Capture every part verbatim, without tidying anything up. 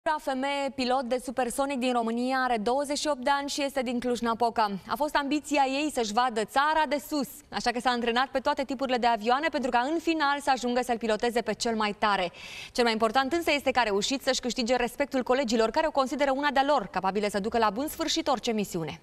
Femeie pilot de supersonic din România are douăzeci și opt de ani și este din Cluj-Napoca. A fost ambiția ei să-și vadă țara de sus, așa că s-a antrenat pe toate tipurile de avioane pentru ca în final să ajungă să-l piloteze pe cel mai tare. Cel mai important însă este că a reușit să-și câștige respectul colegilor, care o consideră una de-a lor, capabile să ducă la bun sfârșit orice misiune.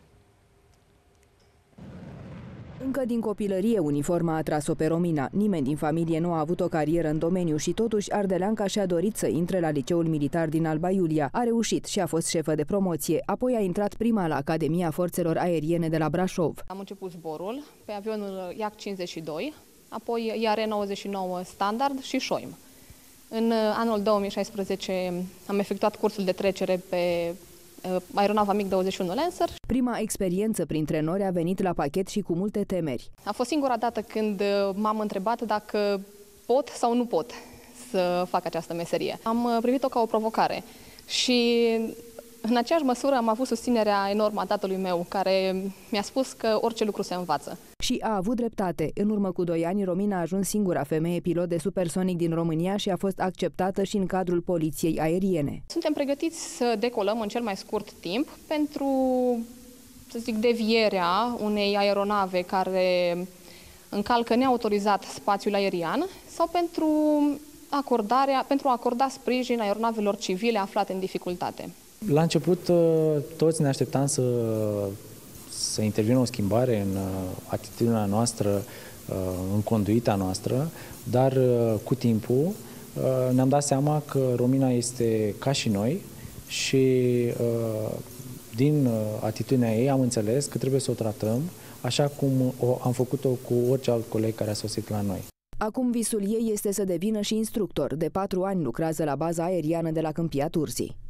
Încă din copilărie, uniforma a atras-o pe Romina. Nimeni din familie nu a avut o carieră în domeniu și totuși Ardeleanca și-a dorit să intre la liceul militar din Alba Iulia. A reușit și a fost șefă de promoție. Apoi a intrat prima la Academia Forțelor Aeriene de la Brașov. Am început zborul pe avionul I A C cincizeci și doi, apoi I A R nouăzeci și nouă standard și șoim. În anul două mii șaisprezece am efectuat cursul de trecere pe aeronava MiG douăzeci și unu Lancer. Prima experiență printre nori a venit la pachet și cu multe temeri. A fost singura dată când m-am întrebat dacă pot sau nu pot să fac această meserie. Am privit-o ca o provocare și în aceeași măsură am avut susținerea enormă a tatălui meu, care mi-a spus că orice lucru se învață. Și a avut dreptate. În urmă cu doi ani, Romina a ajuns singura femeie pilot de supersonic din România și a fost acceptată și în cadrul poliției aeriene. Suntem pregătiți să decolăm în cel mai scurt timp pentru, să zic, devierea unei aeronave care încalcă neautorizat spațiul aerian sau pentru acordarea, pentru a acorda sprijin aeronavelor civile aflate în dificultate. La început, toți ne așteptam să, să intervină o schimbare în atitudinea noastră, în conduita noastră, dar cu timpul ne-am dat seama că Romina este ca și noi și din atitudinea ei am înțeles că trebuie să o tratăm așa cum o, am făcut-o cu orice alt coleg care a sosit la noi. Acum visul ei este să devină și instructor. De patru ani lucrează la baza aeriană de la Câmpia Turzii.